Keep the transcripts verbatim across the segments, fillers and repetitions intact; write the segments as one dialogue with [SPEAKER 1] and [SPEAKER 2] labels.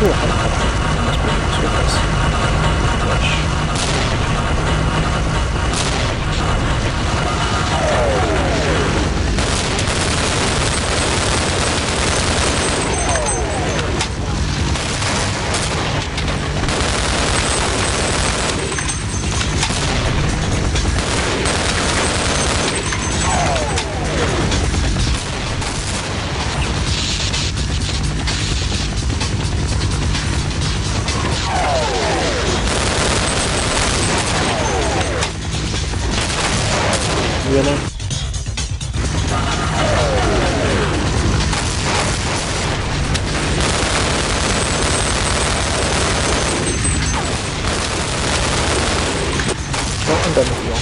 [SPEAKER 1] Ooh, a helicopter. Must be on the surface. Which... Really? Well, I'm done with you all.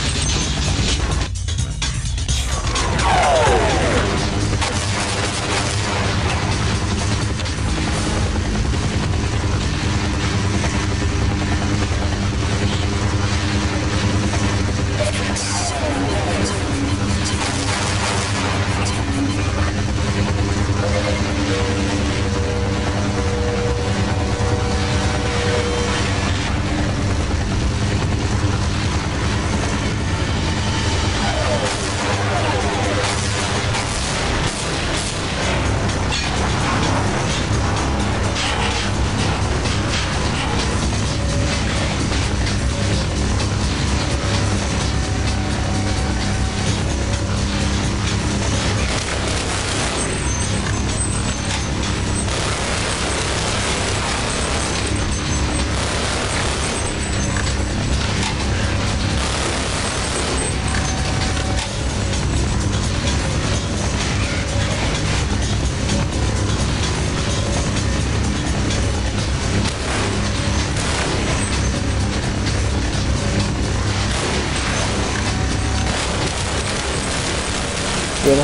[SPEAKER 1] Really?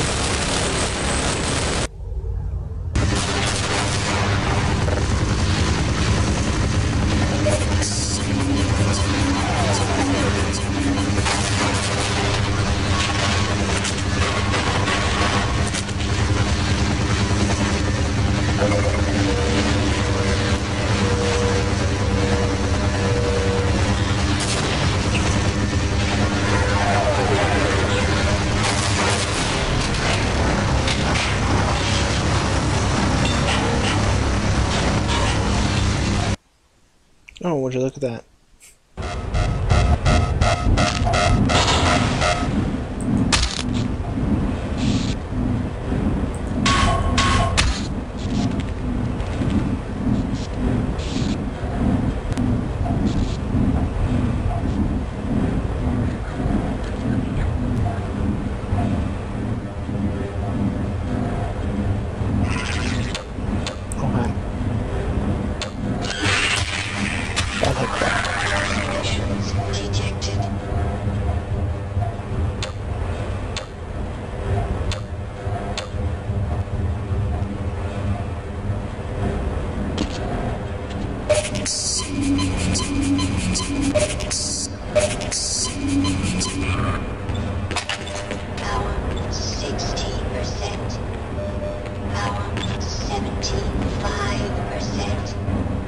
[SPEAKER 1] Oh, would you look at that? Oh, hi. I like that.
[SPEAKER 2] Power sixty percent. Power seventy-five percent.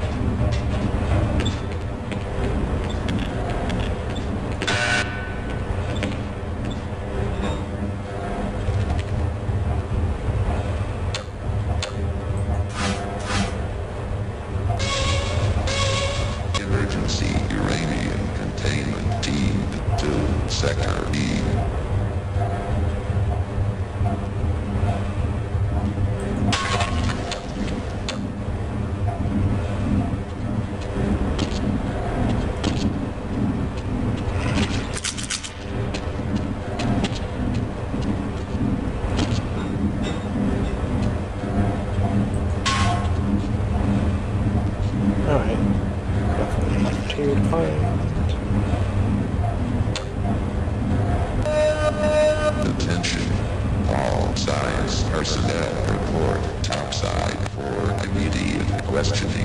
[SPEAKER 3] Emergency uranium containment team to Sector E.
[SPEAKER 1] Alright. Definitely left here to find.
[SPEAKER 3] Attention. All science personnel report topside for immediate questioning.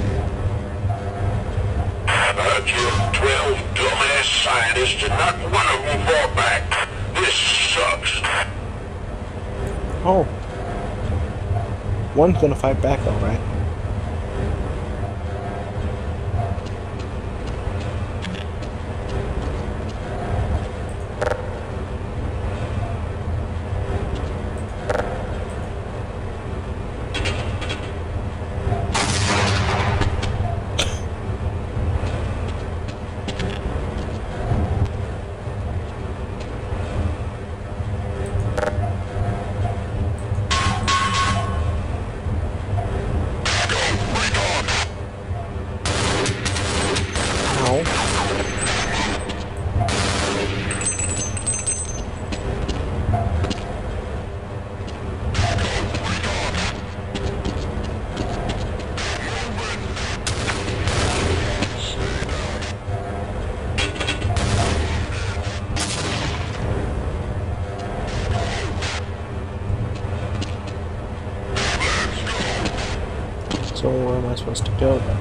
[SPEAKER 4] Uh, Jim, twelve dumbass scientists and not one of them fought back. This sucks.
[SPEAKER 1] Oh. One's gonna fight back, alright. supposed to go then?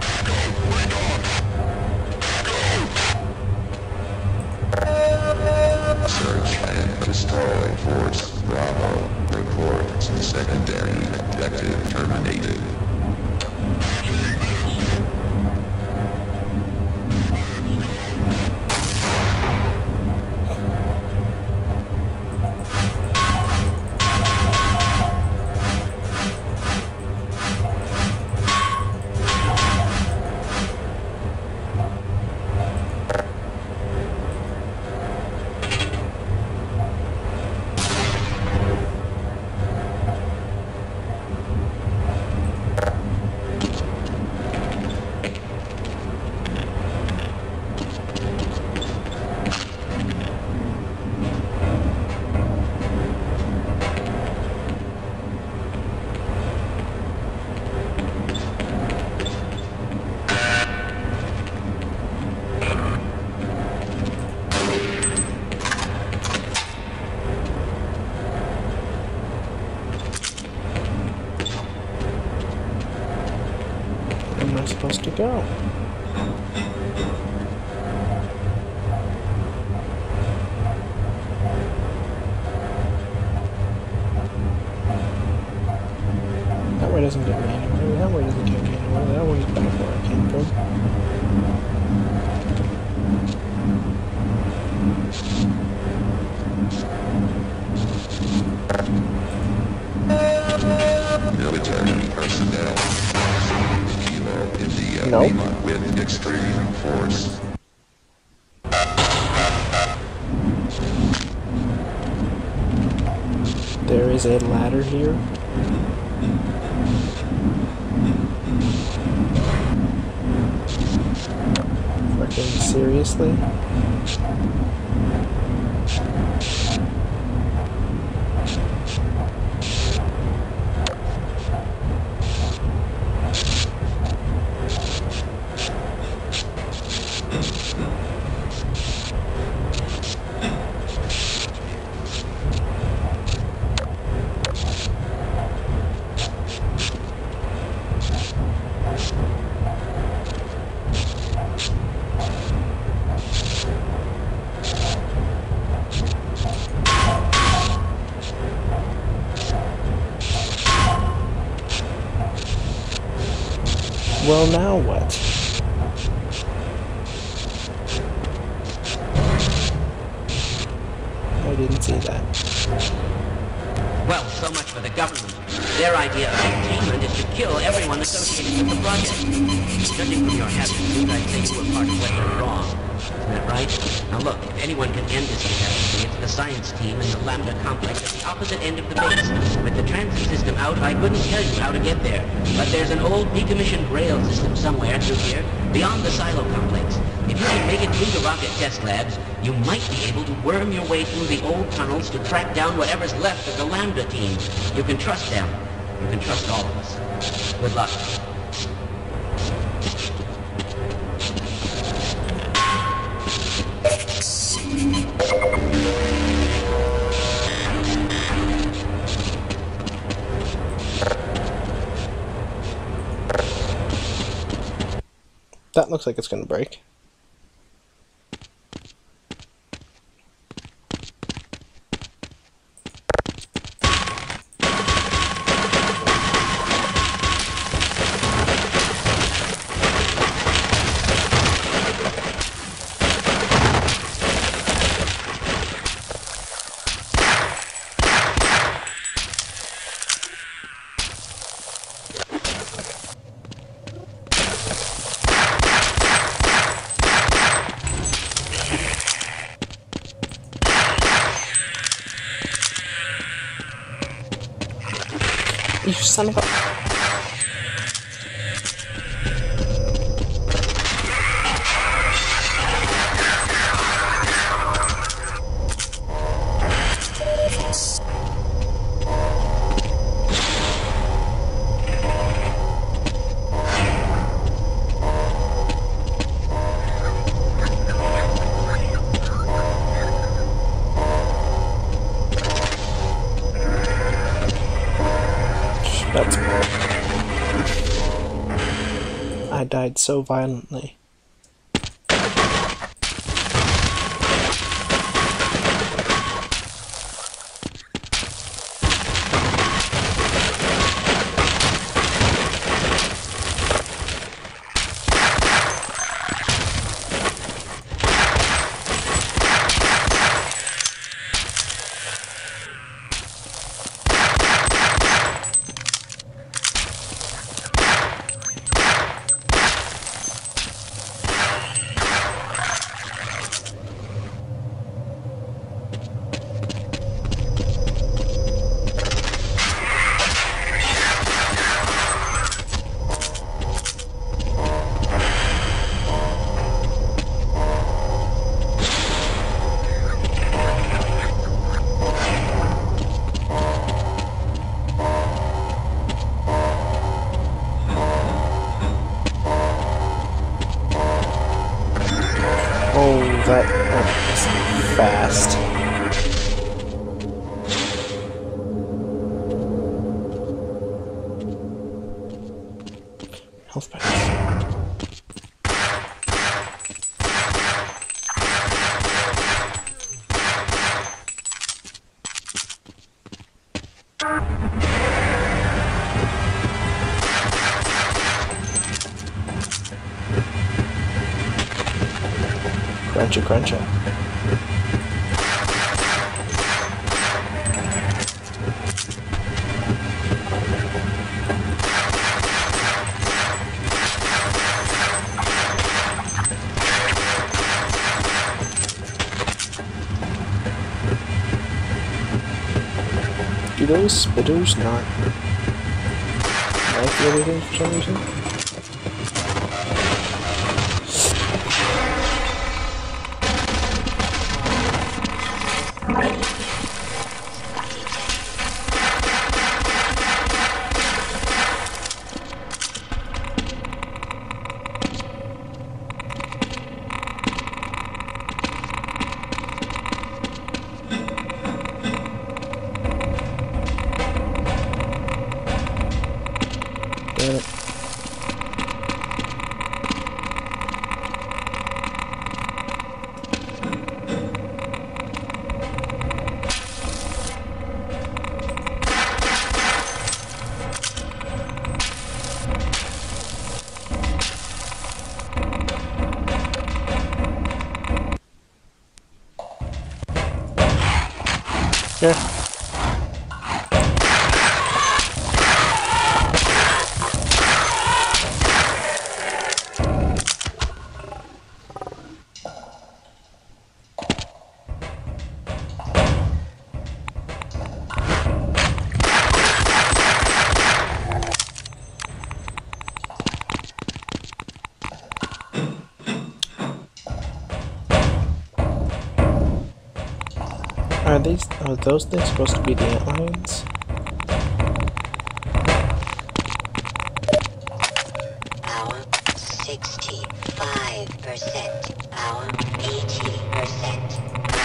[SPEAKER 3] Search and destroy Force Bravo. Report secondary objective terminated.
[SPEAKER 1] Where am I supposed to go? That way doesn't get me anywhere. That way doesn't get me anywhere. That way's back where I came from.
[SPEAKER 3] Military personnel. Kilo India
[SPEAKER 1] Nope.
[SPEAKER 3] Lima with extreme force.
[SPEAKER 1] There is a ladder here. Fucking seriously? Well, now what? I didn't see that.
[SPEAKER 5] Well, so much for the government. Their idea of containment is to kill everyone associated with the project. Judging from your hazard suit, I'd say you were part of what went wrong. Isn't that right? Now look, if anyone can end this catastrophe, it's the science team in the Lambda complex at the opposite end of the base. With the transit system out, I couldn't tell you how to get there. But there's an old decommissioned rail system somewhere through here, beyond the silo complex. If you can make it through the rocket test labs, you might be able to worm your way through the old tunnels to track down whatever's left of the Lambda team. You can trust them. You can trust all of us. Good luck.
[SPEAKER 1] That looks like it's gonna break. You son of a... That's I died so violently. Oh, that was fast. Health pack. Cruncha, cruncha. Do those spitters not like the other things for some reason? Damn it. Yeah. Are these, are those things supposed to be the antlions?
[SPEAKER 2] Power sixty-five percent. Power eighty percent.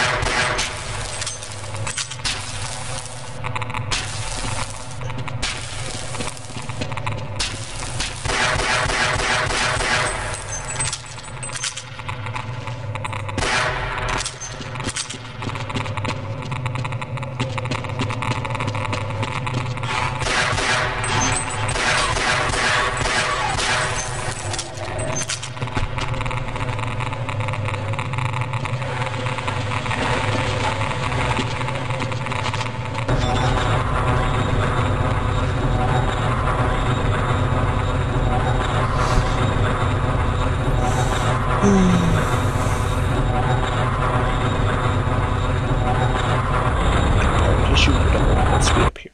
[SPEAKER 1] Alright, just shoot whatever. Let's speed up here.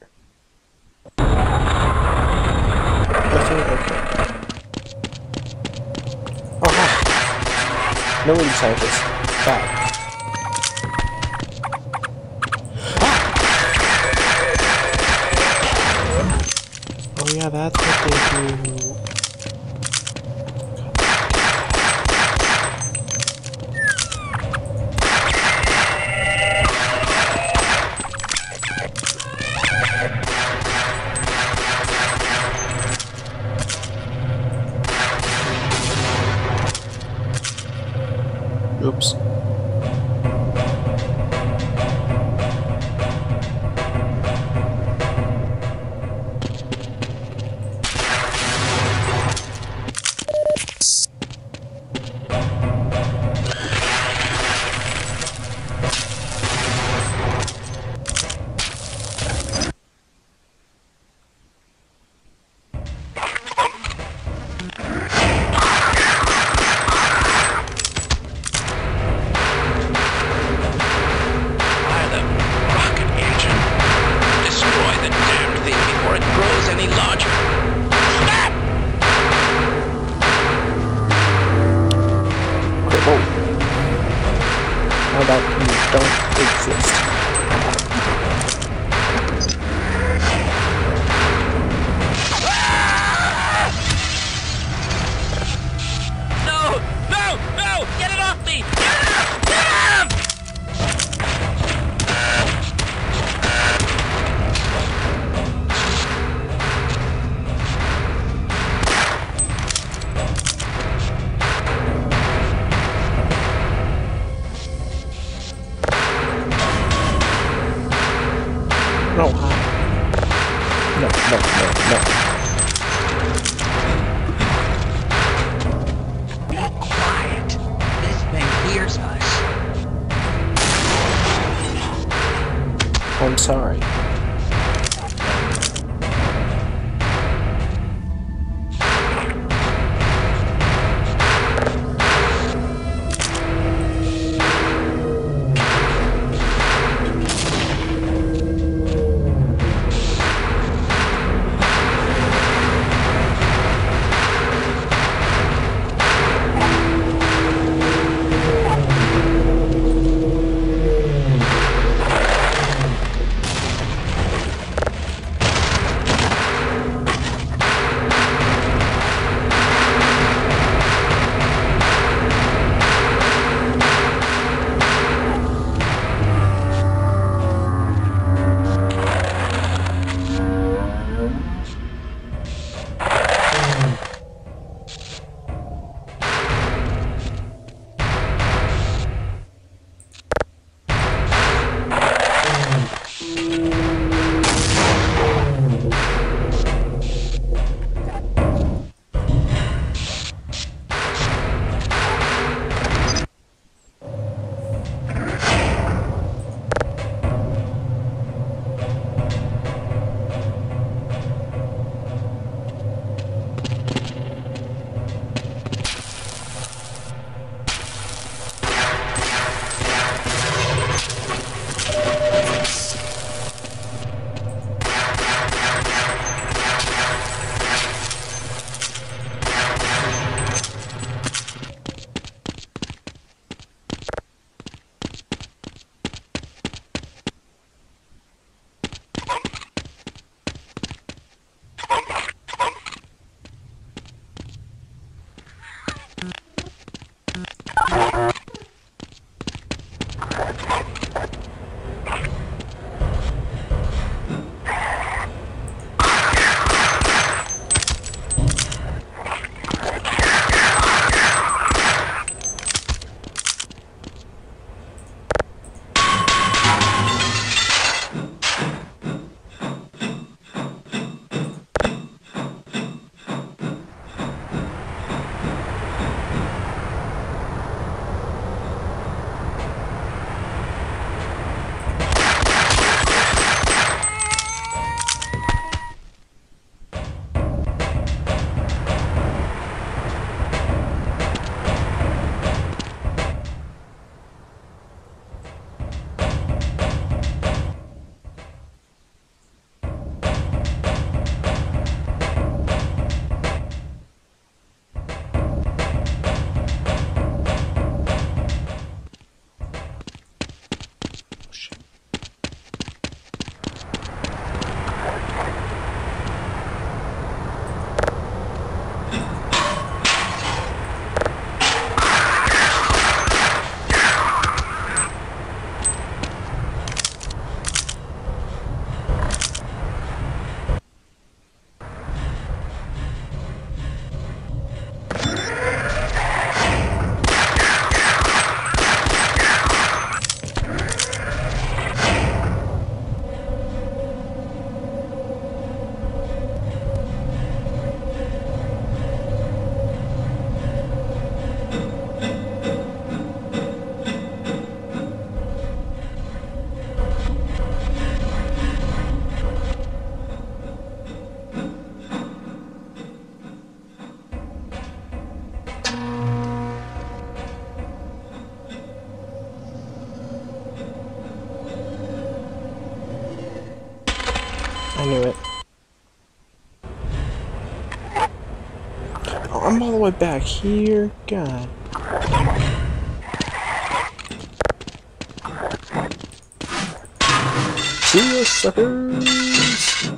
[SPEAKER 1] Nothing? Okay. Oh, hi. No lead scientist. Bye. Oh yeah, that's what they do. Oops. How about you don't exist?
[SPEAKER 6] No! No! No! Get it off me! Get it off! Get it off!
[SPEAKER 1] No, hi. No, no, no, no.
[SPEAKER 5] Be quiet. This thing hears us.
[SPEAKER 1] I'm sorry. knew it. Oh, I'm all the way back here. God. See ya, suckers!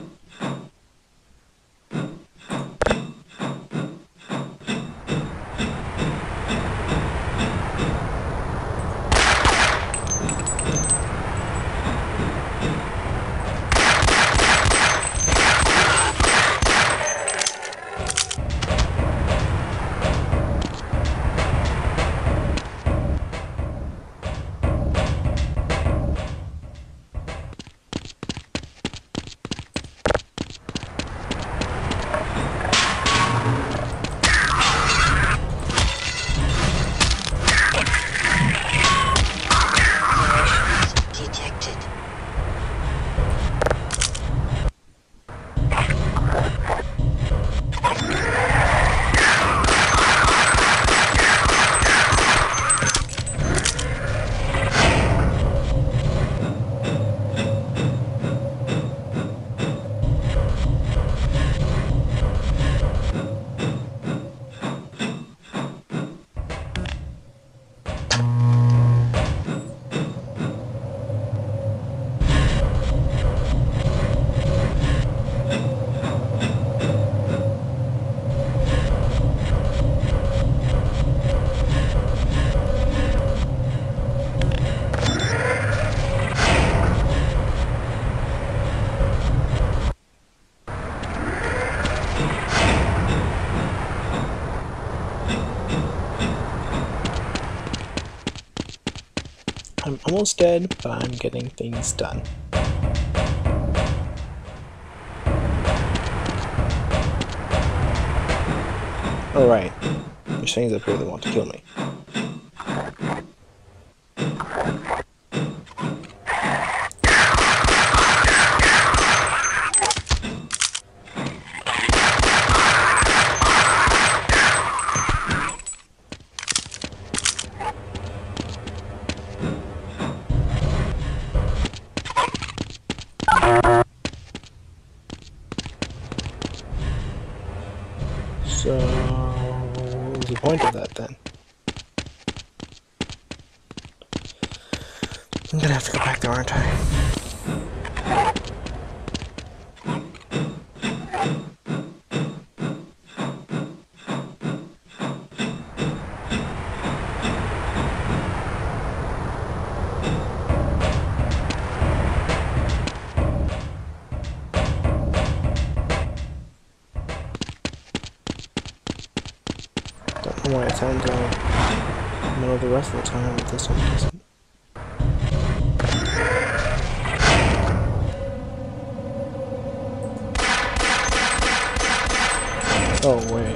[SPEAKER 2] Detected.
[SPEAKER 1] I'm almost dead, but I'm getting things done. Alright. There's things up here that want to kill me. So, what was the point of that then? I'm gonna have to go back there, aren't I? Don't know why it sounds like I know the rest of the time, but this one doesn't. Oh, wait.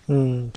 [SPEAKER 1] Hmm.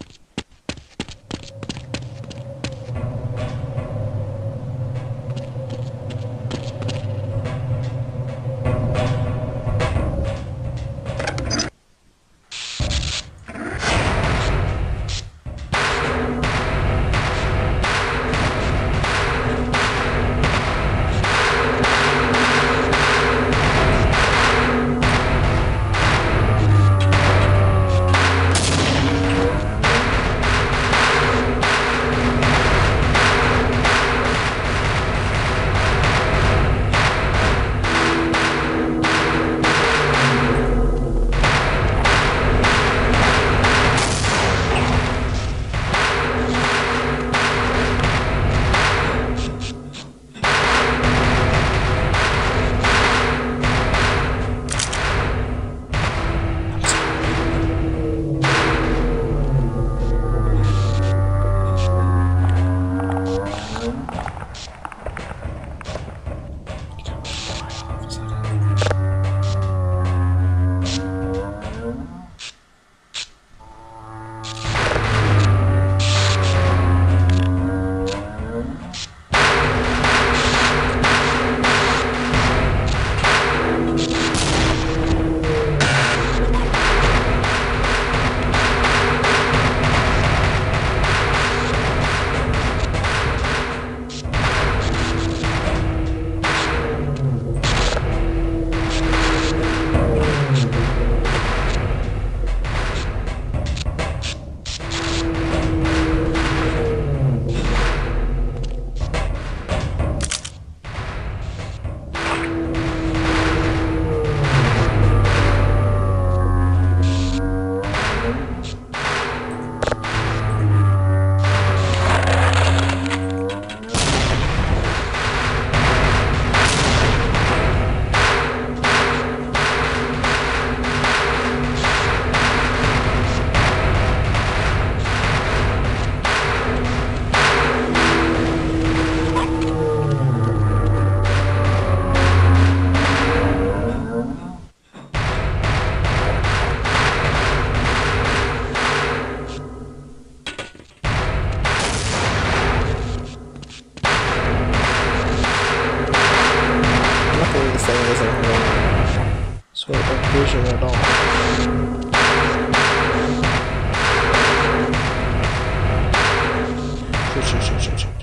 [SPEAKER 1] Sort of vision at all. Shoot, shoot, shoot, shoot, shoot.